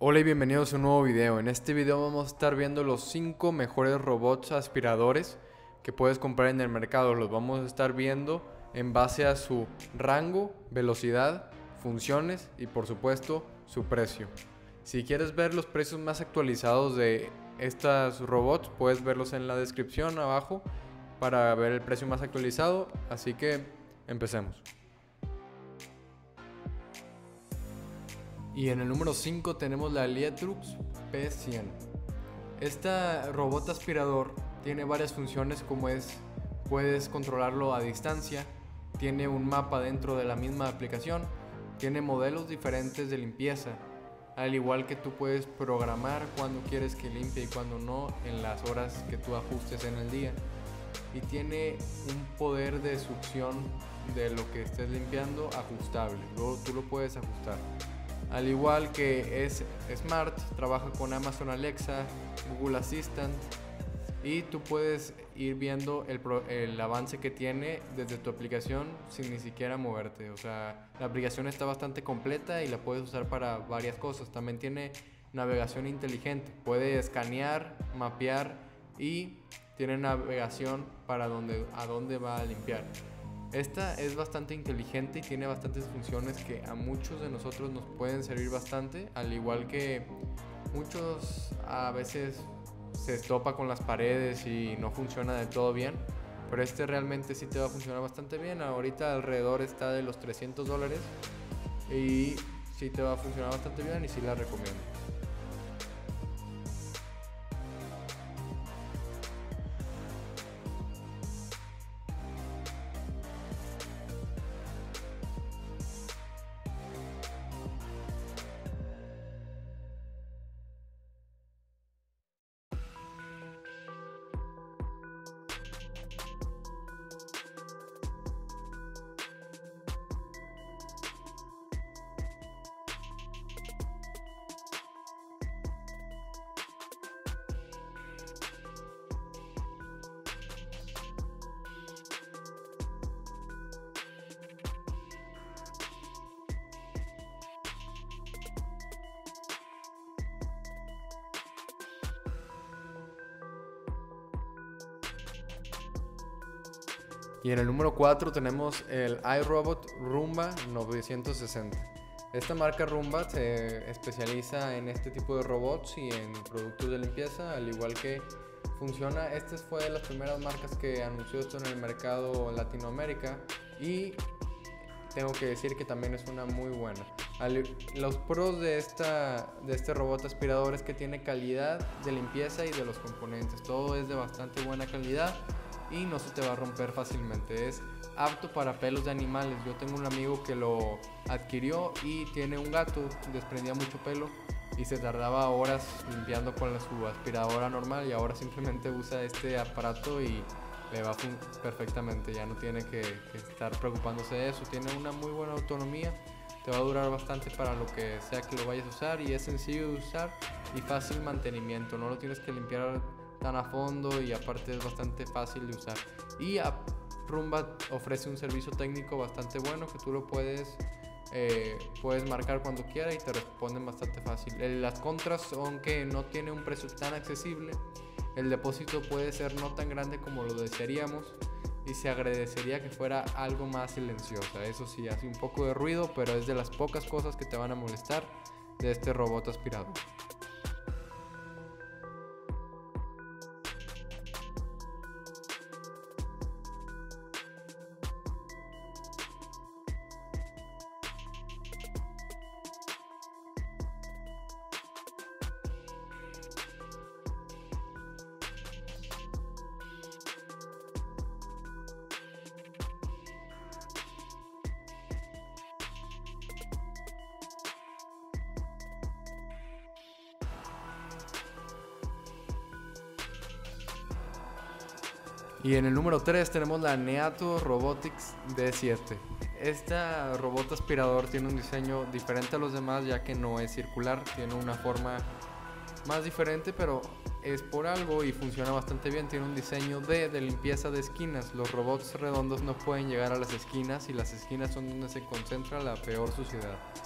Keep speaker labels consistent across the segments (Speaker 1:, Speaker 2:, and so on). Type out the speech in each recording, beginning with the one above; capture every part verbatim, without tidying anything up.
Speaker 1: Hola y bienvenidos a un nuevo video. En este video vamos a estar viendo los cinco mejores robots aspiradores que puedes comprar en el mercado. Los vamos a estar viendo en base a su rango, velocidad, funciones y por supuesto su precio. Si quieres ver los precios más actualizados de estos robots, puedes verlos en la descripción abajo para ver el precio más actualizado. Así que empecemos. Y en el número cinco tenemos la Lietrux P cien. Este robot aspirador tiene varias funciones, como es, puedes controlarlo a distancia, tiene un mapa dentro de la misma aplicación, tiene modelos diferentes de limpieza, al igual que tú puedes programar cuando quieres que limpie y cuando no en las horas que tú ajustes en el día, y tiene un poder de succión de lo que estés limpiando ajustable, luego tú lo puedes ajustar. Al igual que es Smart, trabaja con Amazon Alexa, Google Assistant, y tú puedes ir viendo el, pro, el avance que tiene desde tu aplicación sin ni siquiera moverte. O sea, la aplicación está bastante completa y la puedes usar para varias cosas. También tiene navegación inteligente, puede escanear, mapear y tiene navegación para dónde, a dónde va a limpiar. Esta es bastante inteligente y tiene bastantes funciones que a muchos de nosotros nos pueden servir bastante, al igual que muchos a veces se estopa con las paredes y no funciona del todo bien, pero este realmente sí te va a funcionar bastante bien. Ahorita alrededor está de los trescientos dólares y sí te va a funcionar bastante bien y sí la recomiendo. Y en el número cuatro tenemos el iRobot Roomba novecientos sesenta. Esta marca Roomba se especializa en este tipo de robots y en productos de limpieza, al igual que funciona. Esta fue de las primeras marcas que anunció esto en el mercado Latinoamérica y tengo que decir que también es una muy buena. Los pros de, esta, de este robot aspirador es que tiene calidad de limpieza y de los componentes. Todo es de bastante buena calidad y no se te va a romper fácilmente. Es apto para pelos de animales. Yo tengo un amigo que lo adquirió y tiene un gato, desprendía mucho pelo y se tardaba horas limpiando con la, su aspiradora normal, y ahora simplemente usa este aparato y le va perfectamente. Ya no tiene que, que estar preocupándose de eso. Tiene una muy buena autonomía, te va a durar bastante para lo que sea que lo vayas a usar, y es sencillo de usar y fácil mantenimiento. No lo tienes que limpiar tan a fondo y aparte es bastante fácil de usar. Y a Roomba ofrece un servicio técnico bastante bueno que tú lo puedes eh, puedes marcar cuando quieras y te responden bastante fácil. Las contras son que no tiene un precio tan accesible, el depósito puede ser no tan grande como lo desearíamos y se agradecería que fuera algo más silenciosa. Eso sí, hace un poco de ruido, pero es de las pocas cosas que te van a molestar de este robot aspirador. Y en el número tres tenemos la Neato Robotics D siete. Este robot aspirador tiene un diseño diferente a los demás, ya que no es circular, tiene una forma más diferente, pero es por algo y funciona bastante bien. Tiene un diseño de, de limpieza de esquinas. Los robots redondos no pueden llegar a las esquinas y las esquinas son donde se concentra la peor suciedad.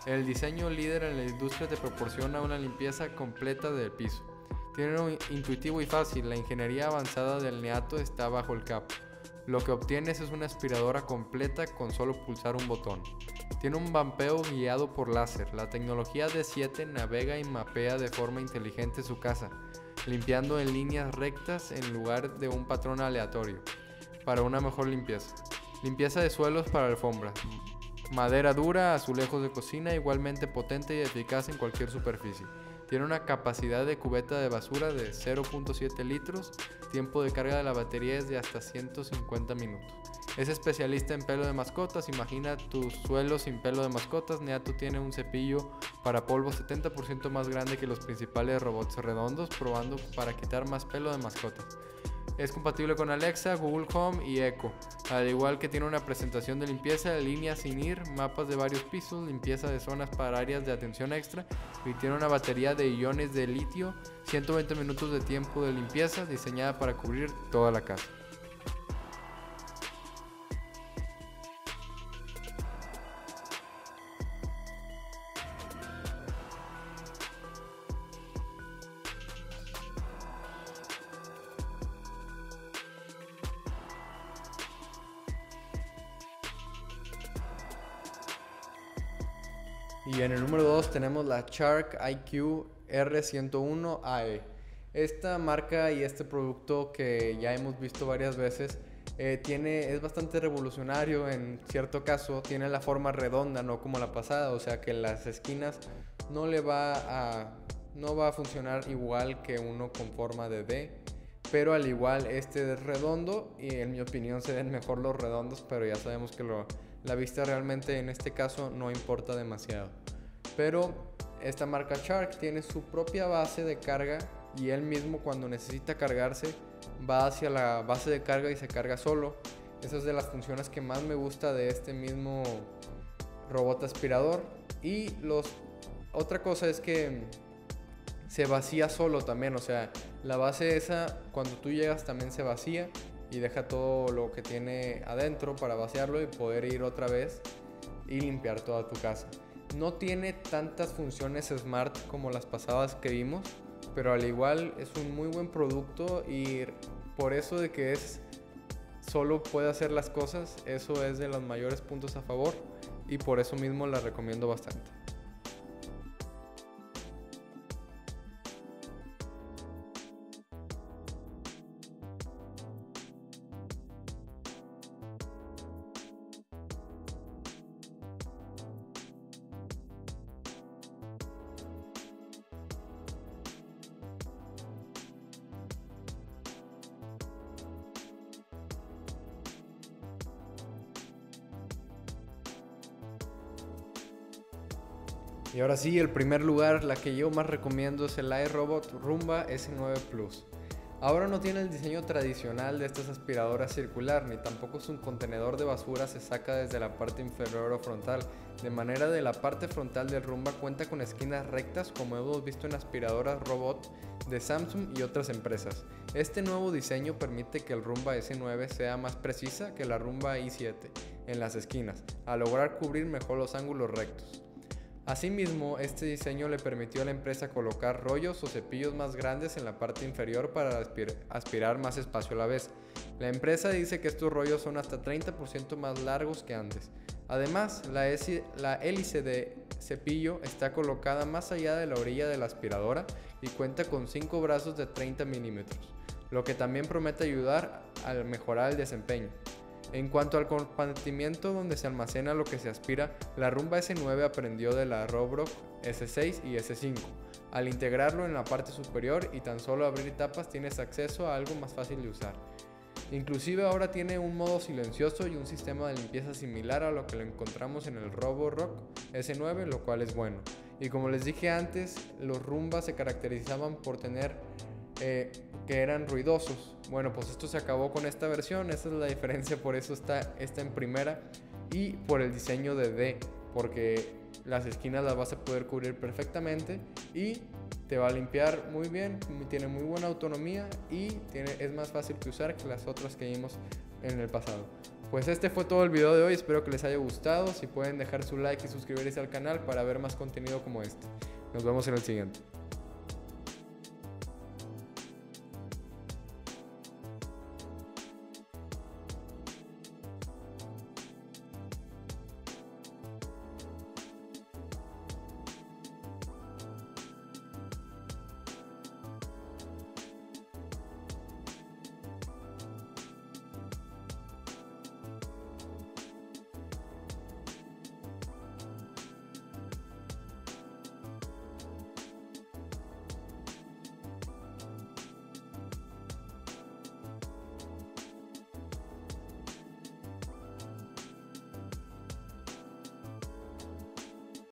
Speaker 1: El diseño líder en la industria te proporciona una limpieza completa del piso. Tiene un intuitivo y fácil, la ingeniería avanzada del Neato está bajo el capó. Lo que obtienes es una aspiradora completa con solo pulsar un botón. Tiene un vampeo guiado por láser. La tecnología D siete navega y mapea de forma inteligente su casa, limpiando en líneas rectas en lugar de un patrón aleatorio, para una mejor limpieza. Limpieza de suelos para alfombras. Madera dura, azulejos de cocina, igualmente potente y eficaz en cualquier superficie. Tiene una capacidad de cubeta de basura de cero punto siete litros, tiempo de carga de la batería es de hasta ciento cincuenta minutos. Es especialista en pelo de mascotas, imagina tus suelos sin pelo de mascotas. Neato tiene un cepillo para polvo setenta por ciento más grande que los principales robots redondos, probando para quitar más pelo de mascotas. Es compatible con Alexa, Google Home y Echo, al igual que tiene una presentación de limpieza de línea sin ir, mapas de varios pisos, limpieza de zonas para áreas de atención extra y tiene una batería de iones de litio, ciento veinte minutos de tiempo de limpieza, diseñada para cubrir toda la casa. Y en el número dos tenemos la Shark I Q R ciento uno A E. Esta marca y este producto que ya hemos visto varias veces eh, tiene, es bastante revolucionario en cierto caso. Tiene la forma redonda, no como la pasada, o sea que las esquinas no le va a, no va a funcionar igual que uno con forma de D. Pero al igual este es redondo y en mi opinión se ven mejor los redondos, pero ya sabemos que lo, la vista realmente en este caso no importa demasiado. Pero esta marca Shark tiene su propia base de carga y él mismo cuando necesita cargarse va hacia la base de carga y se carga solo. Esa es de las funciones que más me gusta de este mismo robot aspirador. Y los, otra cosa es que se vacía solo también, o sea, la base esa cuando tú llegas también se vacía y deja todo lo que tiene adentro para vaciarlo y poder ir otra vez y limpiar toda tu casa. No tiene tantas funciones smart como las pasadas que vimos, pero al igual es un muy buen producto y por eso de que es solo puede hacer las cosas, eso es de los mayores puntos a favor y por eso mismo la recomiendo bastante. Y ahora sí, el primer lugar, la que yo más recomiendo es el iRobot Roomba S nueve Plus. Ahora no tiene el diseño tradicional de estas aspiradoras circular, ni tampoco es un contenedor de basura se saca desde la parte inferior o frontal. De manera de la parte frontal del Roomba cuenta con esquinas rectas como hemos visto en aspiradoras robot de Samsung y otras empresas. Este nuevo diseño permite que el Roomba S nueve sea más precisa que la Roomba i siete en las esquinas, al lograr cubrir mejor los ángulos rectos. Asimismo, este diseño le permitió a la empresa colocar rollos o cepillos más grandes en la parte inferior para aspir- aspirar más espacio a la vez. La empresa dice que estos rollos son hasta treinta por ciento más largos que antes. Además, la, esi- la hélice de cepillo está colocada más allá de la orilla de la aspiradora y cuenta con cinco brazos de treinta milímetros, lo que también promete ayudar a mejorar el desempeño. En cuanto al compartimiento donde se almacena lo que se aspira, la Roomba S nueve aprendió de la Roborock S seis y S cinco. Al integrarlo en la parte superior y tan solo abrir tapas tienes acceso a algo más fácil de usar. Inclusive ahora tiene un modo silencioso y un sistema de limpieza similar a lo que lo encontramos en el Roborock S nueve, lo cual es bueno. Y como les dije antes, los Roomba se caracterizaban por tener eh, que eran ruidosos. Bueno, pues esto se acabó con esta versión, esa es la diferencia, por eso está, está en primera y por el diseño de D, porque las esquinas las vas a poder cubrir perfectamente y te va a limpiar muy bien, tiene muy buena autonomía y tiene, es más fácil que usar que las otras que vimos en el pasado. Pues este fue todo el video de hoy, espero que les haya gustado. Si pueden dejar su like y suscribirse al canal para ver más contenido como este. Nos vemos en el siguiente.